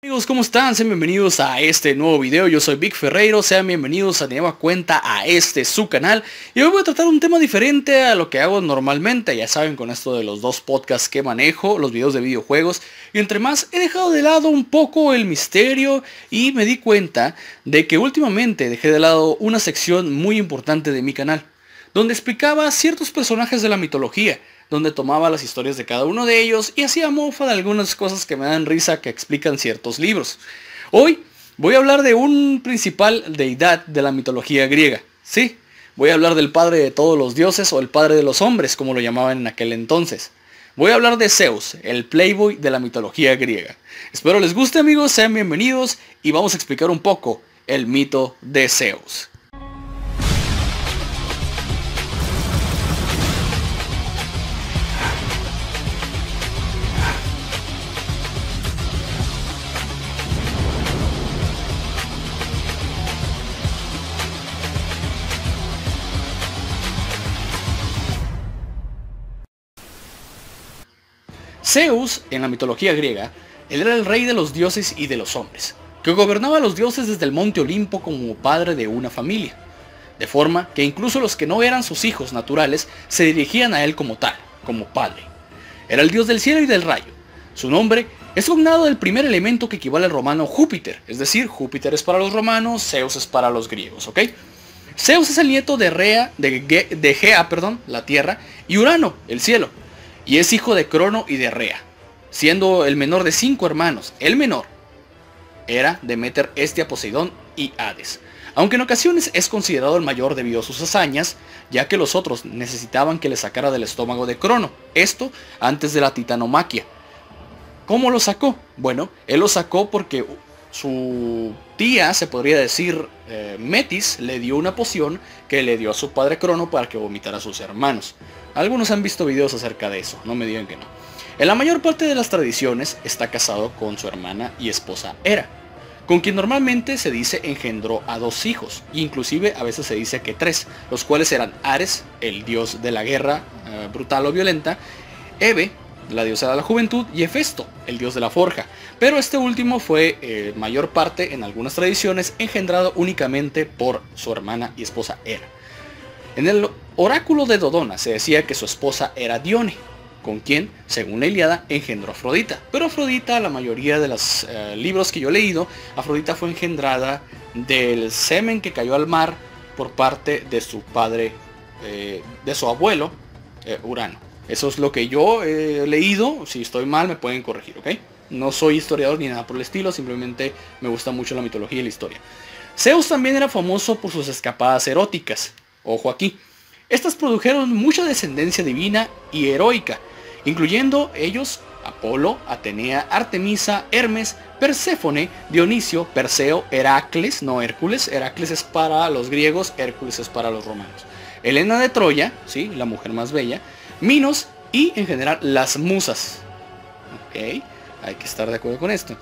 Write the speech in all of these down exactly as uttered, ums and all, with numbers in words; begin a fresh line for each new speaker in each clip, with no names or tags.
Amigos, ¿cómo están? Sean bienvenidos a este nuevo video. Yo soy Vic Ferreiro, sean bienvenidos a nueva cuenta a este su canal. Y hoy voy a tratar un tema diferente a lo que hago normalmente. Ya saben, con esto de los dos podcasts que manejo, los videos de videojuegos. Y entre más, he dejado de lado un poco el misterio y me di cuenta de que últimamente dejé de lado una sección muy importante de mi canal, donde explicaba ciertos personajes de la mitología, donde tomaba las historias de cada uno de ellos y hacía mofa de algunas cosas que me dan risa que explican ciertos libros. Hoy voy a hablar de un principal deidad de la mitología griega. Sí, voy a hablar del padre de todos los dioses o el padre de los hombres, como lo llamaban en aquel entonces. Voy a hablar de Zeus, el playboy de la mitología griega. Espero les guste, amigos, sean bienvenidos y vamos a explicar un poco el mito de Zeus. Zeus, en la mitología griega, él era el rey de los dioses y de los hombres, que gobernaba a los dioses desde el monte Olimpo como padre de una familia, de forma que incluso los que no eran sus hijos naturales se dirigían a él como tal, como padre. Era el dios del cielo y del rayo. Su nombre es cognado del primer elemento que equivale al romano Júpiter, es decir, Júpiter es para los romanos, Zeus es para los griegos, ¿ok? Zeus es el nieto de Rea, de, Ge, de Gea, perdón, la tierra, y Urano, el cielo. Y es hijo de Crono y de Rea, siendo el menor de cinco hermanos. El menor era Demeter, Hestia, Poseidón y Hades, aunque en ocasiones es considerado el mayor debido a sus hazañas, ya que los otros necesitaban que le sacara del estómago de Crono, esto antes de la titanomaquia. ¿Cómo lo sacó? Bueno, él lo sacó porque su tía, se podría decir, eh, Metis, le dio una poción que le dio a su padre Crono para que vomitara a sus hermanos. Algunos han visto videos acerca de eso, no me digan que no. En la mayor parte de las tradiciones está casado con su hermana y esposa Hera, con quien normalmente se dice engendró a dos hijos, e inclusive a veces se dice que tres, los cuales eran Ares, el dios de la guerra eh, brutal o violenta, Hebe, la diosa de la juventud, y Hefesto, el dios de la forja, pero este último fue eh, mayor parte en algunas tradiciones engendrado únicamente por su hermana y esposa Hera. En el oráculo de Dodona se decía que su esposa era Dione, con quien, según la Ilíada, engendró a Afrodita. Pero Afrodita, la mayoría de los eh, libros que yo he leído, Afrodita fue engendrada del semen que cayó al mar por parte de su padre, eh, de su abuelo, eh, Urano. Eso es lo que yo he leído. Si estoy mal me pueden corregir, ¿ok? No soy historiador ni nada por el estilo, simplemente me gusta mucho la mitología y la historia. Zeus también era famoso por sus escapadas eróticas. Ojo aquí. Estas produjeron mucha descendencia divina y heroica, incluyendo ellos Apolo, Atenea, Artemisa, Hermes, Perséfone, Dionisio, Perseo, Heracles, no Hércules, Heracles es para los griegos, Hércules es para los romanos, Helena de Troya, sí, la mujer más bella, Minos y en general las musas. Ok, hay que estar de acuerdo con esto.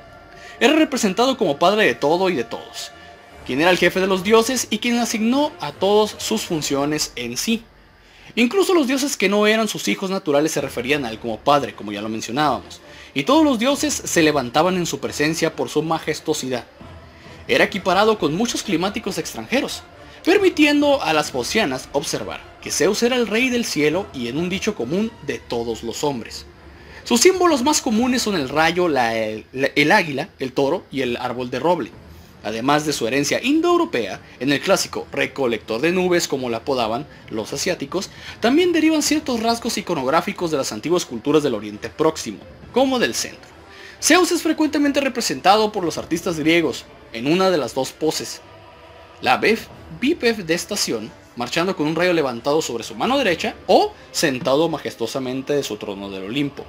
Era representado como padre de todo y de todos, quien era el jefe de los dioses y quien asignó a todos sus funciones en sí. Incluso los dioses que no eran sus hijos naturales se referían a él como padre, como ya lo mencionábamos, y todos los dioses se levantaban en su presencia por su majestuosidad. Era equiparado con muchos climáticos extranjeros, permitiendo a las phocianas observar que Zeus era el rey del cielo y en un dicho común de todos los hombres. Sus símbolos más comunes son el rayo, la, el, el águila, el toro y el árbol de roble. Además de su herencia indoeuropea, en el clásico recolector de nubes, como la apodaban los asiáticos, también derivan ciertos rasgos iconográficos de las antiguas culturas del Oriente Próximo, como del centro. Zeus es frecuentemente representado por los artistas griegos en una de las dos poses, la bipedestación, marchando con un rayo levantado sobre su mano derecha, o sentado majestuosamente de su trono del Olimpo.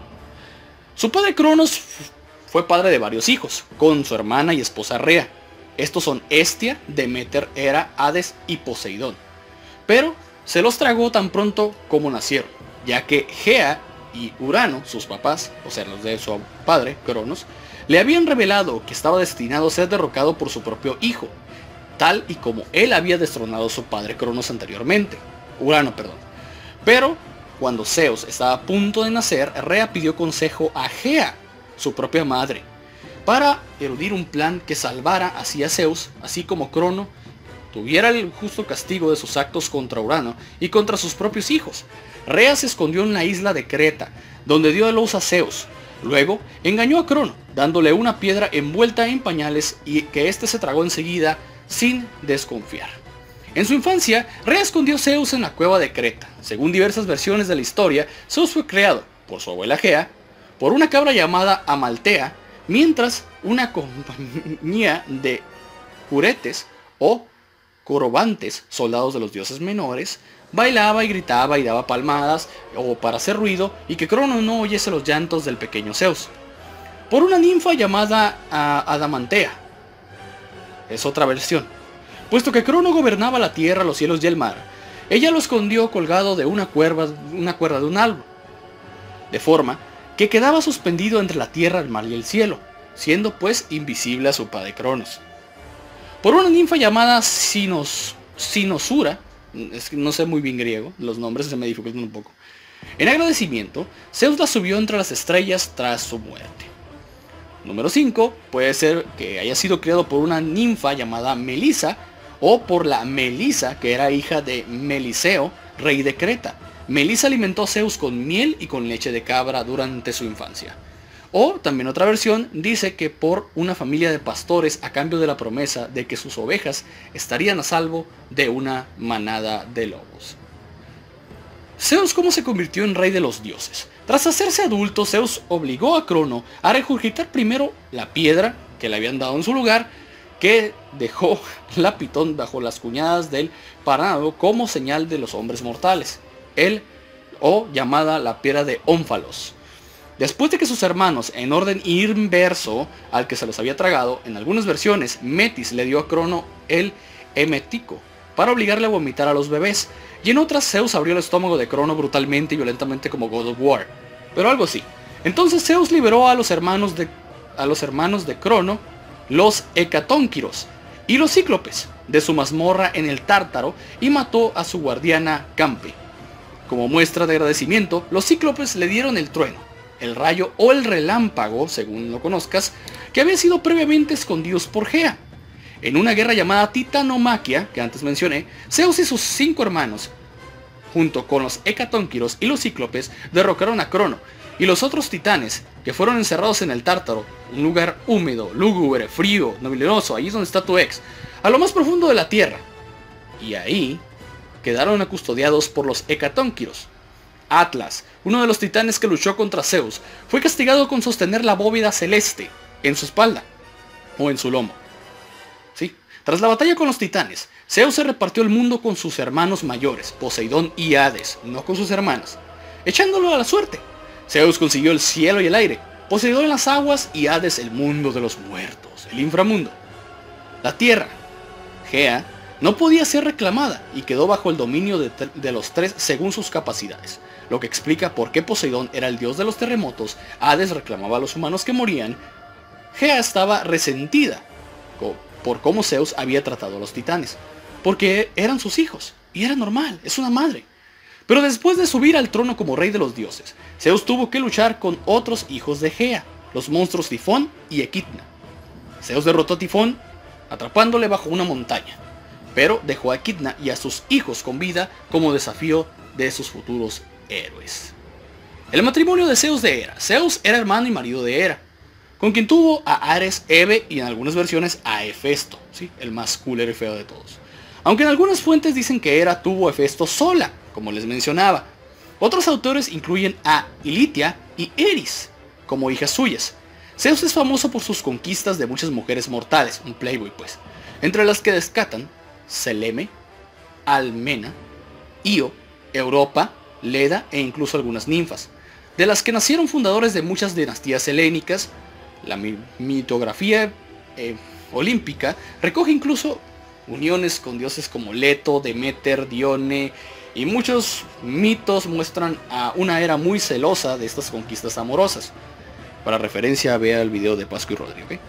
Su padre Cronos fue padre de varios hijos, con su hermana y esposa Rea. Estos son Hestia, Demeter, Hera, Hades y Poseidón. Pero se los tragó tan pronto como nacieron, ya que Gea y Urano, sus papás, o sea los de su padre, Cronos, le habían revelado que estaba destinado a ser derrocado por su propio hijo, tal y como él había destronado a su padre Cronos anteriormente. Urano, perdón. Pero cuando Zeus estaba a punto de nacer, Rea pidió consejo a Gea, su propia madre, para eludir un plan que salvara así a Zeus, así como Crono tuviera el justo castigo de sus actos contra Urano y contra sus propios hijos. Rea se escondió en la isla de Creta, donde dio a luz a Zeus. Luego engañó a Crono, dándole una piedra envuelta en pañales y que éste se tragó enseguida sin desconfiar. En su infancia, Rea escondió a Zeus en la cueva de Creta. Según diversas versiones de la historia, Zeus fue creado por su abuela Gea, por una cabra llamada Amaltea, mientras una compañía de curetes o corobantes, soldados de los dioses menores, bailaba y gritaba y daba palmadas o para hacer ruido y que Crono no oyese los llantos del pequeño Zeus. Por una ninfa llamada uh, Adamantea. Es otra versión. Puesto que Crono gobernaba la tierra, los cielos y el mar, ella lo escondió colgado de una cuerda, una cuerda de un árbol, de forma que quedaba suspendido entre la tierra, el mar y el cielo, siendo pues invisible a su padre Cronos. Por una ninfa llamada Sinos, Sinosura, es que no sé muy bien griego, los nombres se me dificultan un poco. En agradecimiento, Zeus la subió entre las estrellas tras su muerte. Número cinco, puede ser que haya sido criado por una ninfa llamada Melisa, o por la Melisa, que era hija de Meliseo, rey de Creta. Melisa alimentó a Zeus con miel y con leche de cabra durante su infancia. O también otra versión dice que por una familia de pastores a cambio de la promesa de que sus ovejas estarían a salvo de una manada de lobos. Zeus, ¿cómo se convirtió en rey de los dioses? Tras hacerse adulto, Zeus obligó a Crono a regurgitar primero la piedra que le habían dado en su lugar, que dejó la Pitón bajo las cuñadas del Parnado como señal de los hombres mortales, el o llamada la piedra de Ónfalos. Después de que sus hermanos, en orden inverso al que se los había tragado, en algunas versiones, Metis le dio a Crono el Emetico para obligarle a vomitar a los bebés, y en otras Zeus abrió el estómago de Crono brutalmente y violentamente como God of War, pero algo así. Entonces Zeus liberó a los hermanos de, a los hermanos de Crono, los Hecatónquiros y los Cíclopes, de su mazmorra en el Tártaro, y mató a su guardiana Campe. Como muestra de agradecimiento, los Cíclopes le dieron el trueno, el rayo o el relámpago, según lo conozcas, que había sido previamente escondidos por Gea. En una guerra llamada Titanomaquia, que antes mencioné, Zeus y sus cinco hermanos, junto con los Hecatónquiros y los Cíclopes, derrocaron a Crono y los otros titanes, que fueron encerrados en el Tártaro, un lugar húmedo, lúgubre, frío, nebuloso, ahí es donde está tu ex, a lo más profundo de la tierra. Y ahí quedaron custodiados por los Hecatónquiros. Atlas, uno de los titanes que luchó contra Zeus, fue castigado con sostener la bóveda celeste en su espalda o en su lomo. ¿Sí? Tras la batalla con los titanes, Zeus se repartió el mundo con sus hermanos mayores, Poseidón y Hades, no con sus hermanas, echándolo a la suerte. Zeus consiguió el cielo y el aire, Poseidón las aguas y Hades el mundo de los muertos, el inframundo. La tierra, Gea, no podía ser reclamada y quedó bajo el dominio de, de los tres según sus capacidades, lo que explica por qué Poseidón era el dios de los terremotos, Hades reclamaba a los humanos que morían, Gea estaba resentida por cómo Zeus había tratado a los titanes, porque eran sus hijos, y era normal, es una madre. Pero después de subir al trono como rey de los dioses, Zeus tuvo que luchar con otros hijos de Gea, los monstruos Tifón y Equidna. Zeus derrotó a Tifón, atrapándole bajo una montaña, pero dejó a Equidna y a sus hijos con vida como desafío de sus futuros héroes. El matrimonio de Zeus de Hera. Zeus era hermano y marido de Hera, con quien tuvo a Ares, Hebe y en algunas versiones a Hefesto, ¿sí? El más culero y feo de todos. Aunque en algunas fuentes dicen que Hera tuvo a Hefesto sola, como les mencionaba. Otros autores incluyen a Ilitia y Eris como hijas suyas. Zeus es famoso por sus conquistas de muchas mujeres mortales, un playboy pues, entre las que destacan Seleme, Almena, Io, Europa, Leda e incluso algunas ninfas, de las que nacieron fundadores de muchas dinastías helénicas. La mitografía eh, olímpica recoge incluso uniones con dioses como Leto, Demeter, Dione, y muchos mitos muestran a una Hera muy celosa de estas conquistas amorosas. Para referencia, vea el video de Pascu y Rodri, ¿ok?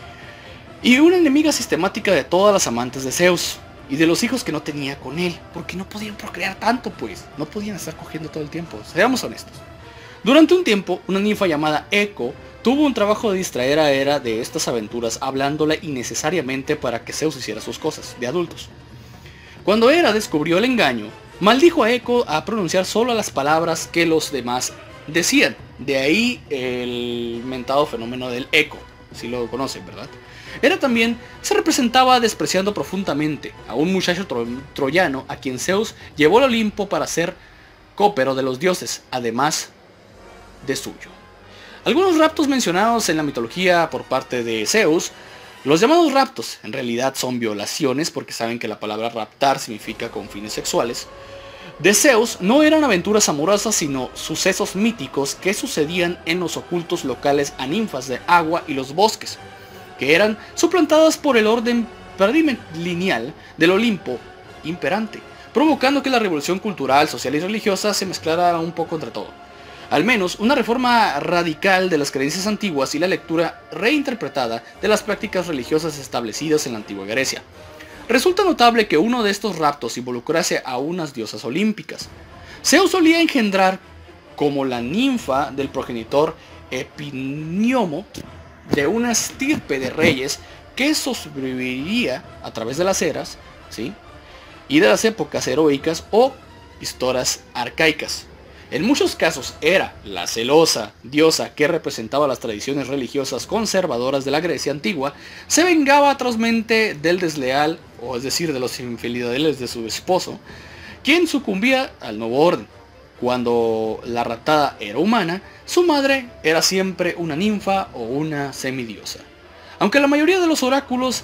Y una enemiga sistemática de todas las amantes de Zeus y de los hijos que no tenía con él, porque no podían procrear tanto, pues, no podían estar cogiendo todo el tiempo, seamos honestos. Durante un tiempo, una ninfa llamada Eco tuvo un trabajo de distraer a Hera de estas aventuras hablándole innecesariamente para que Zeus hiciera sus cosas, de adultos. Cuando Hera descubrió el engaño, maldijo a Eco a pronunciar solo las palabras que los demás decían. De ahí el mentado fenómeno del eco, si lo conocen, ¿verdad? Hera también se representaba despreciando profundamente a un muchacho tro troyano a quien Zeus llevó al Olimpo para ser cópero de los dioses, además de suyo. Algunos raptos mencionados en la mitología por parte de Zeus, los llamados raptos, en realidad son violaciones porque saben que la palabra raptar significa con fines sexuales, de Zeus no eran aventuras amorosas sino sucesos míticos que sucedían en los ocultos locales a ninfas de agua y los bosques, que eran suplantadas por el orden lineal del Olimpo imperante, provocando que la revolución cultural, social y religiosa se mezclara un poco entre todo. Al menos una reforma radical de las creencias antiguas y la lectura reinterpretada de las prácticas religiosas establecidas en la antigua Grecia. Resulta notable que uno de estos raptos involucrase a unas diosas olímpicas. Zeus solía engendrar como la ninfa del progenitor Epiniomo de una estirpe de reyes que sobreviviría a través de las eras, ¿sí?, y de las épocas heroicas o historias arcaicas. En muchos casos era la celosa diosa que representaba las tradiciones religiosas conservadoras de la Grecia antigua, se vengaba atrozmente del desleal, o es decir, de los infidelidades de su esposo, quien sucumbía al nuevo orden. Cuando la raptada era humana, su madre era siempre una ninfa o una semidiosa. Aunque la mayoría de los oráculos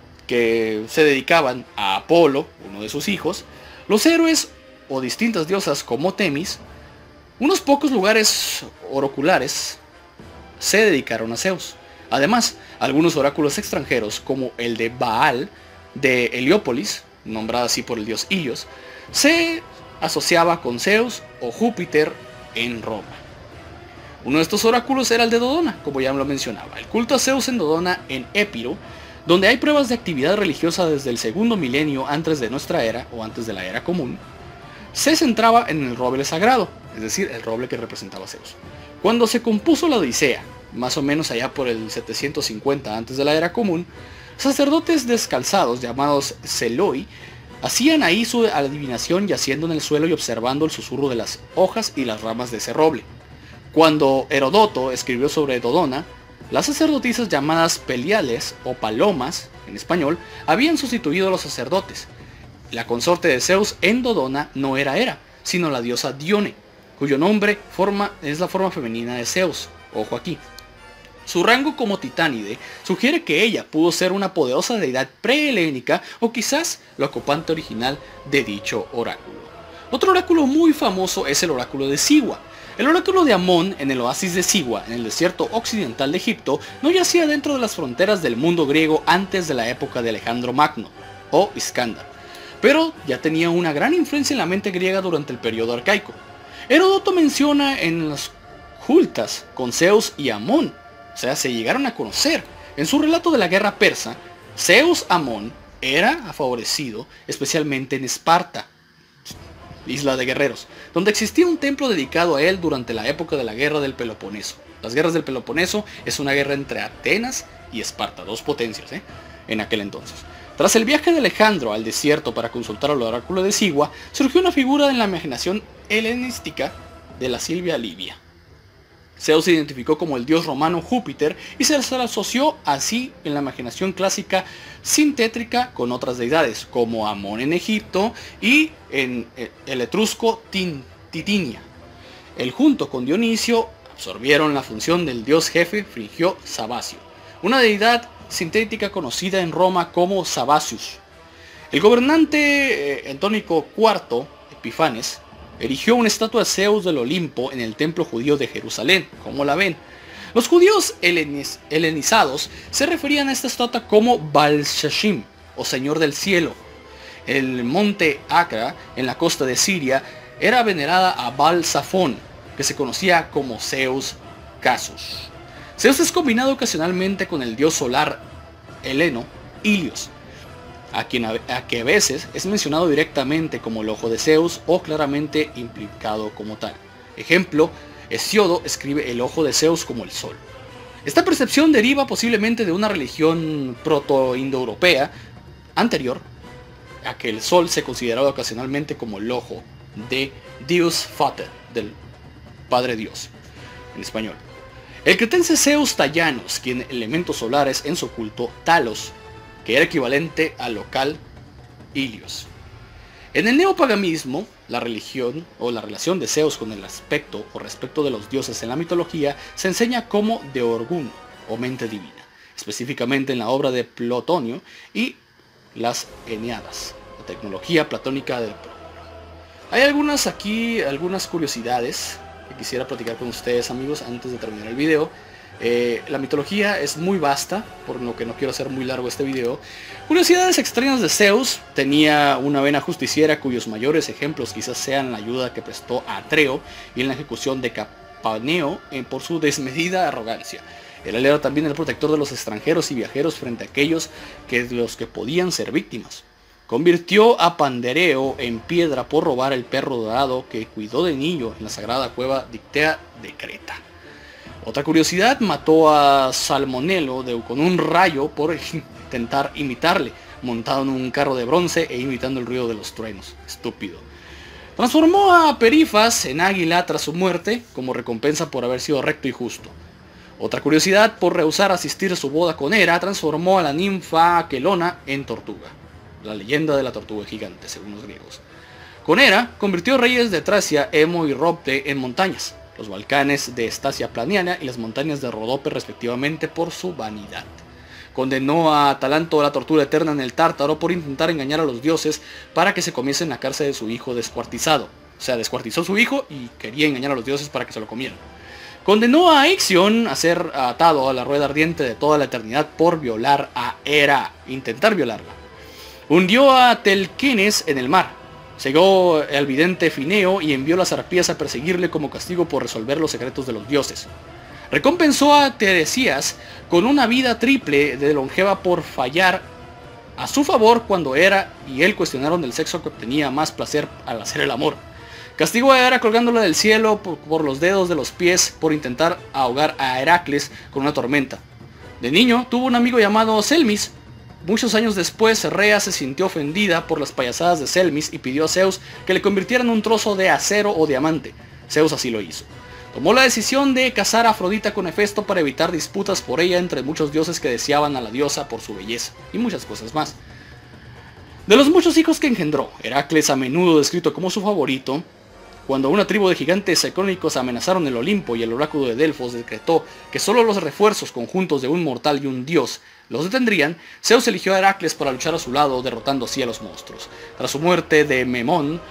que se dedicaban a Apolo, uno de sus hijos, los héroes o distintas diosas como Temis, unos pocos lugares oraculares se dedicaron a Zeus. Además, algunos oráculos extranjeros, como el de Baal de Heliópolis, nombrada así por el dios Helios, se asociaba con Zeus o Júpiter en Roma. Uno de estos oráculos era el de Dodona, como ya lo mencionaba. El culto a Zeus en Dodona, en Épiro, donde hay pruebas de actividad religiosa desde el segundo milenio antes de nuestra era, o antes de la era común, se centraba en el roble sagrado, es decir, el roble que representaba a Zeus. Cuando se compuso la Odisea, más o menos allá por el setecientos cincuenta antes de la era común, sacerdotes descalzados llamados Seloi hacían ahí su adivinación yaciendo en el suelo y observando el susurro de las hojas y las ramas de ese roble. Cuando Herodoto escribió sobre Dodona, las sacerdotisas llamadas Peliales o Palomas, en español, habían sustituido a los sacerdotes. La consorte de Zeus en Dodona no era Hera, sino la diosa Dione, cuyo nombre forma, es la forma femenina de Zeus. Ojo aquí. Su rango como titánide sugiere que ella pudo ser una poderosa deidad prehelénica o quizás la ocupante original de dicho oráculo. Otro oráculo muy famoso es el oráculo de Siwa. El oráculo de Amón en el oasis de Siwa, en el desierto occidental de Egipto, no yacía dentro de las fronteras del mundo griego antes de la época de Alejandro Magno, o Iskandar, pero ya tenía una gran influencia en la mente griega durante el periodo arcaico. Heródoto menciona en las Jultas con Zeus y Amón, o sea, se llegaron a conocer. En su relato de la guerra persa, Zeus-Amón era favorecido especialmente en Esparta, isla de guerreros, donde existía un templo dedicado a él durante la época de la guerra del Peloponeso. Las guerras del Peloponeso es una guerra entre Atenas y Esparta, dos potencias, ¿eh?, en aquel entonces. Tras el viaje de Alejandro al desierto para consultar al oráculo de Siwa, surgió una figura en la imaginación helenística de la Silvia Livia. Zeus se identificó como el dios romano Júpiter y se le asoció así en la imaginación clásica sintétrica con otras deidades, como Amón en Egipto y en el etrusco Titinia. Él junto con Dionisio absorbieron la función del dios jefe Frigio Sabacio, una deidad sintética conocida en Roma como Sabacius. El gobernante eh, Antónico cuarto, Epifanes, erigió una estatua de Zeus del Olimpo en el templo judío de Jerusalén, como la ven. Los judíos heleniz, helenizados se referían a esta estatua como Baal-Shashim, o Señor del Cielo. El monte Acra, en la costa de Siria, era venerada a Baal-Safón, que se conocía como Zeus Casus. Zeus es combinado ocasionalmente con el dios solar heleno, Helios, a quien a, a que a veces es mencionado directamente como el ojo de Zeus o claramente implicado como tal. Ejemplo, Hesíodo escribe el ojo de Zeus como el sol. Esta percepción deriva posiblemente de una religión proto-indoeuropea anterior a que el sol se consideraba ocasionalmente como el ojo de Deus Vater, del Padre Dios, en español. El cretense Zeus Tallanos, quien elementos solares en su culto Talos, que era equivalente al local Ilios. En el neopaganismo, la religión o la relación de Zeus con el aspecto o respecto de los dioses en la mitología se enseña como de Orgun, o mente divina, específicamente en la obra de Plotonio y las Eneadas, la tecnología platónica del Prólogo. Hay algunas aquí, algunas curiosidades que quisiera platicar con ustedes, amigos, antes de terminar el video. Eh, la mitología es muy vasta, por lo que no quiero hacer muy largo este video. Curiosidades extrañas de Zeus: tenía una vena justiciera cuyos mayores ejemplos quizás sean la ayuda que prestó a Atreo y en la ejecución de Capaneo eh, por su desmedida arrogancia. Él era también el protector de los extranjeros y viajeros frente a aquellos que los que podían ser víctimas. Convirtió a Pandareo en piedra por robar el perro dorado que cuidó de niño en la sagrada cueva Dictea de Creta. Otra curiosidad: mató a Salmonelo de, con un rayo por intentar imitarle, montado en un carro de bronce e imitando el ruido de los truenos. Estúpido. Transformó a Perifas en águila tras su muerte, como recompensa por haber sido recto y justo. Otra curiosidad: por rehusar asistir a su boda con Hera, transformó a la ninfa Aquelona en tortuga. La leyenda de la tortuga gigante, según los griegos. Con Hera, convirtió reyes de Tracia, Emo y Ropte en montañas, los Balcanes de Estacia Planiana y las montañas de Rodope respectivamente, por su vanidad. Condenó a Talanto a la tortura eterna en el Tártaro por intentar engañar a los dioses para que se comiesen la cárcel de su hijo descuartizado. O sea, descuartizó a su hijo y quería engañar a los dioses para que se lo comieran. Condenó a Ixion a ser atado a la rueda ardiente de toda la eternidad por violar a Hera, intentar violarla. Hundió a Telquines en el mar. Cegó al vidente Fineo y envió las arpías a perseguirle como castigo por resolver los secretos de los dioses. Recompensó a Teresías con una vida triple de longeva por fallar a su favor cuando Hera y él cuestionaron el sexo que obtenía más placer al hacer el amor. Castigó a Hera colgándola del cielo por, por los dedos de los pies por intentar ahogar a Heracles con una tormenta. De niño tuvo un amigo llamado Selmis. Muchos años después, Rea se sintió ofendida por las payasadas de Selmis y pidió a Zeus que le convirtiera en un trozo de acero o diamante. Zeus así lo hizo. Tomó la decisión de casar a Afrodita con Hefesto para evitar disputas por ella entre muchos dioses que deseaban a la diosa por su belleza, y muchas cosas más. De los muchos hijos que engendró, Heracles, a menudo descrito como su favorito, cuando una tribu de gigantes icónicos amenazaron el Olimpo y el oráculo de Delfos decretó que solo los refuerzos conjuntos de un mortal y un dios los detendrían, Zeus eligió a Heracles para luchar a su lado, derrotando así a los monstruos. Tras su muerte de Memón,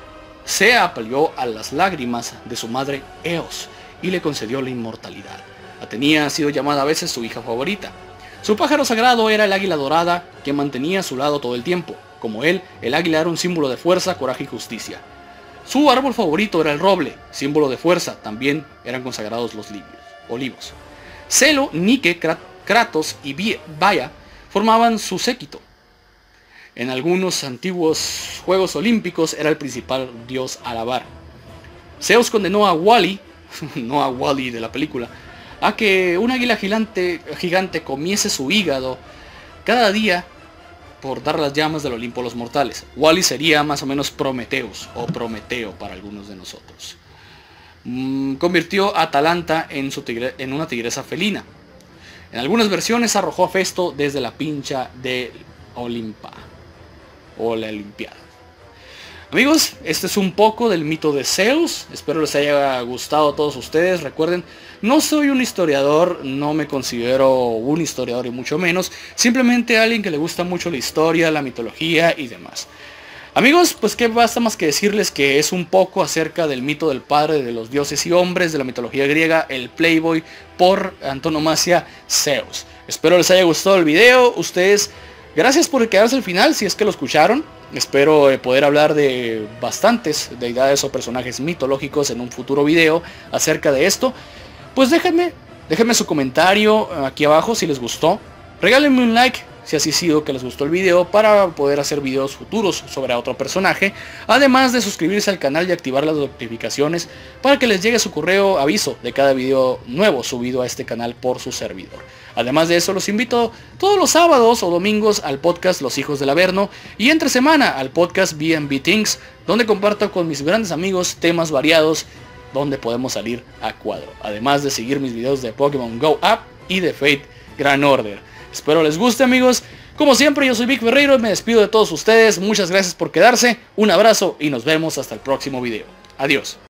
se apeló a las lágrimas de su madre Eos y le concedió la inmortalidad. Atenea ha sido llamada a veces su hija favorita. Su pájaro sagrado era el águila dorada, que mantenía a su lado todo el tiempo. Como él, el águila era un símbolo de fuerza, coraje y justicia. Su árbol favorito era el roble, símbolo de fuerza. También eran consagrados los olivos. Celo, Nike, Kratos y Baia formaban su séquito. En algunos antiguos Juegos Olímpicos era el principal dios a alabar. Zeus condenó a Wally, no a Wally de la película, a que un águila gigante, gigante comiese su hígado cada día por dar las llamas del Olimpo a los mortales. Wally sería más o menos Prometeus o Prometeo para algunos de nosotros. Mm, convirtió a Atalanta en, su tigre, en una tigresa felina. En algunas versiones arrojó a Festo desde la pincha de Olimpa o la Olimpiada. Amigos, este es un poco del mito de Zeus. Espero les haya gustado a todos ustedes. Recuerden, no soy un historiador, no me considero un historiador y mucho menos. Simplemente alguien que le gusta mucho la historia, la mitología y demás. Amigos, pues qué basta más que decirles que es un poco acerca del mito del padre de los dioses y hombres de la mitología griega, el Playboy por antonomasia, Zeus. Espero les haya gustado el video. Ustedes, gracias por quedarse al final si es que lo escucharon. Espero eh, poder hablar de bastantes deidades o personajes mitológicos en un futuro video acerca de esto. Pues déjenme, déjenme su comentario aquí abajo si les gustó. Regálenme un like, si así ha sido que les gustó el video, para poder hacer videos futuros sobre otro personaje, además de suscribirse al canal y activar las notificaciones para que les llegue su correo aviso de cada video nuevo subido a este canal por su servidor. Además de eso, los invito todos los sábados o domingos al podcast Los Hijos del Averno y entre semana al podcast B and B Things, donde comparto con mis grandes amigos temas variados donde podemos salir a cuadro, además de seguir mis videos de Pokémon Go Up y de Fate Grand Order. Espero les guste, amigos. Como siempre, yo soy Vic Ferreiro y me despido de todos ustedes. Muchas gracias por quedarse, un abrazo y nos vemos hasta el próximo video. Adiós.